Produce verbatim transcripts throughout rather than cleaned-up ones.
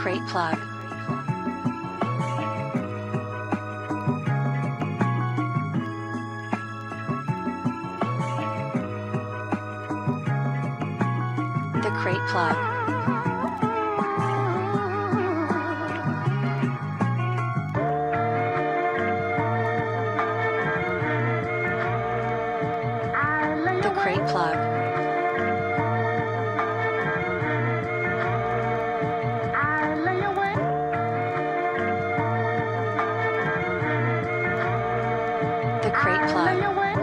crate plug. The crate plug. The crate plug. The crate plug.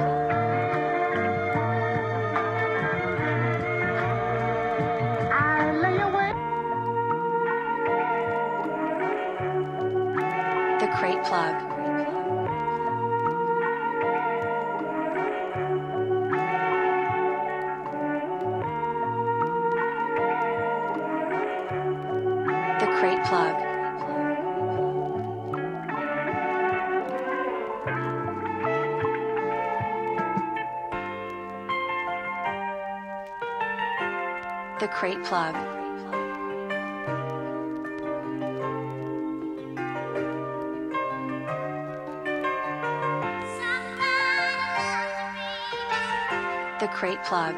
The crate plug. The crate plug. The crate plug. The crate plug.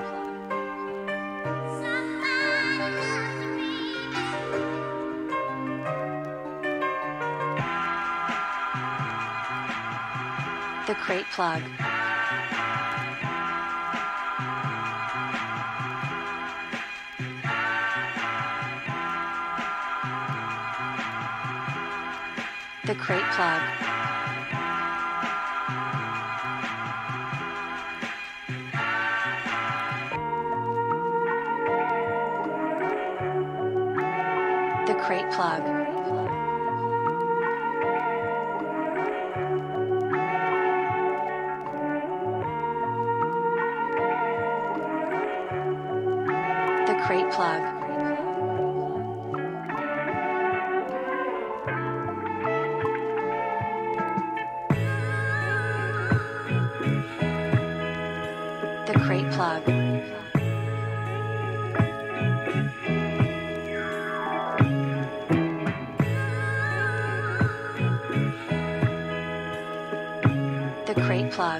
The crate plug. The crate plug. The crate plug. The crate plug. The crate plug. The crate plug.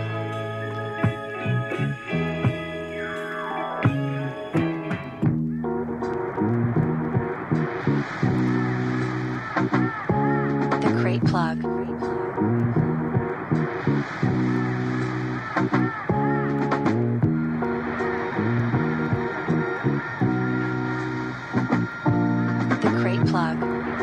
The crate plug. The crate plug.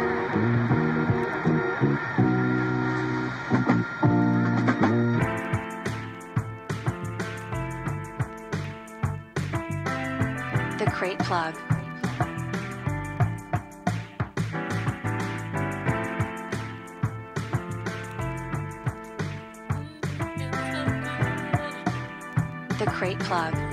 The crate plug. The crate plug.